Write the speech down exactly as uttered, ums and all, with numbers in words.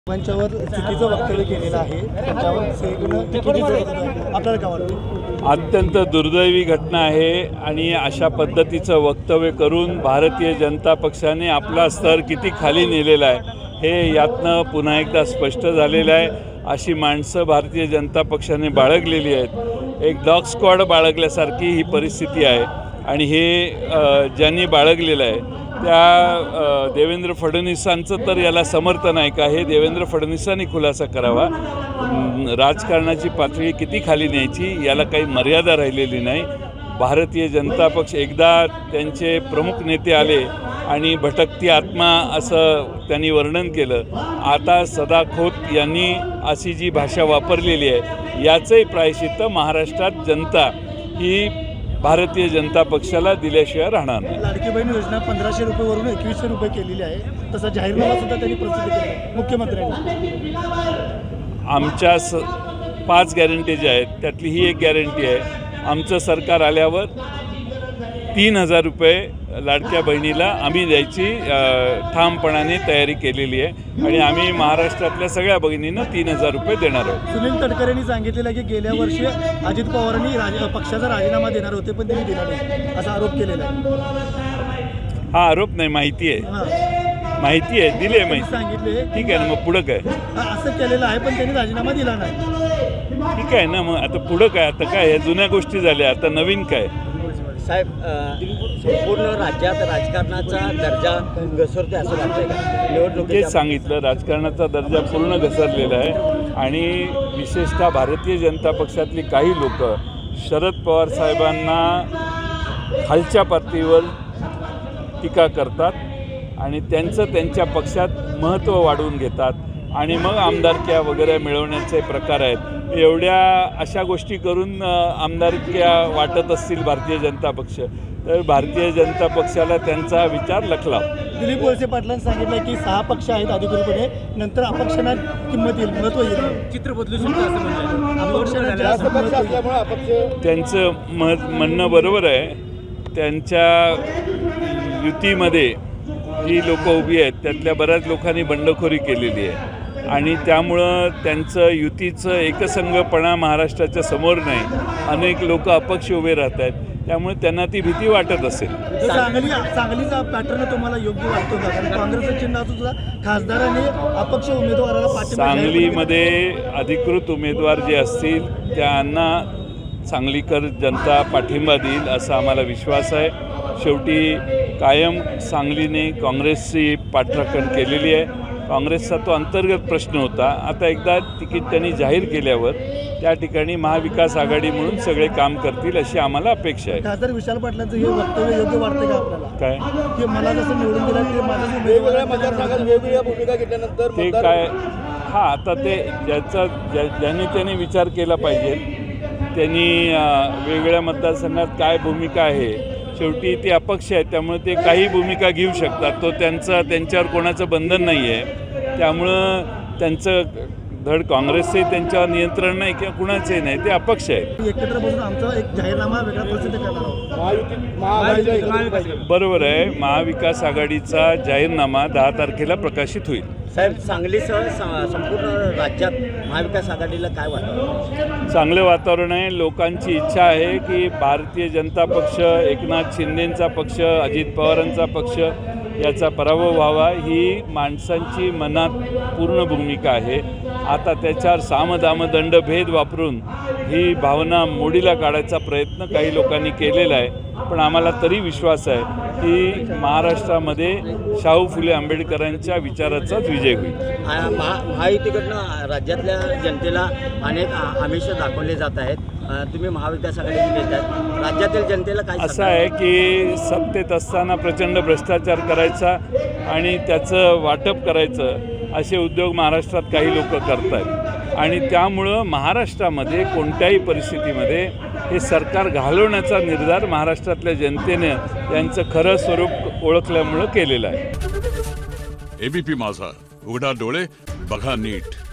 मंचावर चुकीचं वक्तव्य केलेलं आहे त्याच्यावर आपल्याला काय वाटतं? अत्यंत दुर्दैवी घटना आहे आणि अशा पद्धतीचं वक्तव्य करून भारतीय जनता पक्षाने आपला स्तर किती खाली नेलेला आहे हे यातनं पुन्हा एकदा स्पष्ट झालेलं आहे। अशी माणसं भारतीय जनता पक्षाने बाळगलेली आहेत। एक डॉग स्क्वॉड बाळगल्यासारखी ही परिस्थिती आहे आणि हे ज्यांनी बाळगलेलं आहे त्या देवेंद्र फडणवीसांचं तर याला समर्थन आहे का हे देवेंद्र फडणवीसांनी खुलासा करावा। राजकारणाची पातळी किती खाली न्यायची याला काही मर्यादा राहिलेली नाही। भारतीय जनता पक्ष एकदा त्यांचे प्रमुख नेते आले आणि भटकती आत्मा असं त्यांनी वर्णन केलं। आता सदा खोत यांनी अशी जी भाषा वापरलेली आहे याचंही प्रायश्चित्त महाराष्ट्रात जनता ही भारतीय जनता पक्षाला दिल्याशिवाय राहणार नाही। लाडकी बहीण योजना पंधराशे रुपयेवरून एकवीसशे रुपये केलेली आहे, तसा जाहीरनामा सुद्धा त्यांनी प्रसिद्ध केला आहे मुख्यमंत्र्यांनी। आमच्या स पाच गॅरंटीज आहेत त्यातली ही एक गॅरंटी आहे। आमचं सरकार आल्यावर तीन हजार रुपये लाडक्या बहिणीला आम्ही द्यायची ठामपणाने तयारी केलेली आहे आणि आम्ही महाराष्ट्रातल्या सगळ्या बहिणींना तीन हजार रुपये देणार आहोत। सुनील तटकरेंनी सांगितलेलं आहे की गेल्या वर्षी अजित पवारांनी राज पक्षाचा राजीनामा देणार होते पण त्यांनी दिला नाही असा आरोप केलेला आहे। हा आरोप नाही, माहिती आहे माहिती आहे दिले माहिती सांगितले। ठीक आहे ना, मग पुढं काय असं केलेलं आहे पण त्यांनी राजीनामा दिला नाही। ठीक आहे ना, मग आता पुढं काय, आता काय या जुन्या गोष्टी झाल्या, आता नवीन काय? साहेब संपूर्ण राज्यात राजकारणाचा दर्जा घसरतोय असं वाटतंय का? निवडणुकीत सांगितलं राजकारणाचा दर्जा पूर्ण घसरलेला आहे आणि विशेषतः भारतीय जनता पक्षातली काही लोक शरद पवार साहेबांना खालच्या पातळीवर टीका करतात आणि त्यांचं त्यांच्या पक्षात महत्त्व वाढवून घेतात आणि मग आमदारक्या वगैरे मिळवण्याचे प्रकार आहेत। एवढ्या अशा गोष्टी करून आमदारक्या वाटत असतील भारतीय जनता पक्ष, तर भारतीय जनता पक्षाला त्यांचा विचार लखलाव। दिलीप वळसे पाटलांनी सांगितलं की सहा पक्ष आहेत अधिकृतपणे, नंतर अपक्षांना किंमत येईल, महत्त्व येईल, चित्र बदलू शकतं असं म्हणतात। त्यांचं मत म्हणणं बरोबर आहे। त्यांच्या युतीमध्ये जी लोक उभी आहेत त्यातल्या बऱ्याच लोकांनी बंडखोरी केलेली आहे आणि त्यामुळं त्यांचं युतीचं एकसंघपणा महाराष्ट्राच्या समोर नाही। अनेक लोक अपक्ष उभे राहत आहेत त्यामुळे त्यांना ती भीती वाटत असेल। सांगली सांगलीचा पॅटर्न तुम्हाला योग्य वाटतो का? कारण काँग्रेसचं चिन्ह सुद्धा खासदारांनी अपक्ष उमेदवाराला पाठिंबा सांगलीमध्ये अधिकृत उमेदवार जे असतील त्यांना सांगलीकर जनता पाठिंबा देईल असा आम्हाला विश्वास आहे। शेवटी कायम सांगलीने काँग्रेसची पाठराखण केलेली आहे। काँग्रेसचा तो अंतर्गत प्रश्न होता। आता एकदा तिकीट त्यांनी जाहीर केल्यावर त्या ठिकाणी महाविकास आघाडी म्हणून सगळे काम करतील अशी आम्हाला अपेक्षा आहे। खासदार विशाल पाटलांचं हे वक्तव्य योग्य वाटतं का आपल्याला? काय की मला जसं निवडून दिलं ते माझं वेगवेगळ्या मतदारसंघात वेगवेगळ्या भूमिका घेतल्यानंतर ते काय हां आता ते ज्याचा ज्या ज्यांनी त्यांनी विचार केला पाहिजे, त्यांनी वेगवेगळ्या मतदारसंघात काय भूमिका आहे, शेवटी ते अपक्ष आहेत त्यामुळे ते काही भूमिका घेऊ शकतात। तो त्यांचा त्यांच्यावर कोणाचं बंधन नाही आहे, त्यामुळं त्यांचं धड काँग्रेसचे त्यांच्यावर नियंत्रण नाही किंवा कुणाचंही नाही, ते अपक्ष आहेत। एकत्र बसून आमचा एक जाहीरनामा वेगळा प्रसिद्ध करणार आहोत। बरोबर आहे, महाविकास आघाडीचा जाहीरनामा दहा तारखेला प्रकाशित होईल। साहेब सांगलीसह संपूर्ण राज्यात महाविकास आघाडीला काय वाटतं? चांगलं वातावरण आहे। लोकांची इच्छा आहे की भारतीय जनता पक्ष, एकनाथ शिंदेंचा पक्ष, अजित पवारांचा पक्ष याचा पराभव व्हावा ही माणसांची मनात पूर्ण भूमिका आहे। आता त्याच्यावर सामदाम दंडभेद वापरून ही भावना मोडीला काढायचा प्रयत्न काही लोकांनी केलेला आहे, पण आम्हाला तरी विश्वास आहे की महाराष्ट्रामध्ये शाहू फुले आंबेडकरांच्या विचाराचाच विजय होईल। महायुतीकडनं राज्यातल्या जनतेला अनेक आमिष दाखवले जात आहेत, तुम्ही महाविकास आघाडीची घेतात, राज्यातील जनतेला काय असं आहे की सत्तेत असताना प्रचंड भ्रष्टाचार करायचा आणि त्याचं वाटप करायचं असे उद्योग महाराष्ट्रात काही लोक करत आहेत आणि त्यामुळं महाराष्ट्रामध्ये कोणत्याही परिस्थितीमध्ये हे सरकार घालवण्याचा निर्धार महाराष्ट्रातल्या जनतेने यांचं खरं स्वरूप ओळखल्यामुळं केलेलं आहे। एबीपी माझा, उघडा डोळे बघा नीट।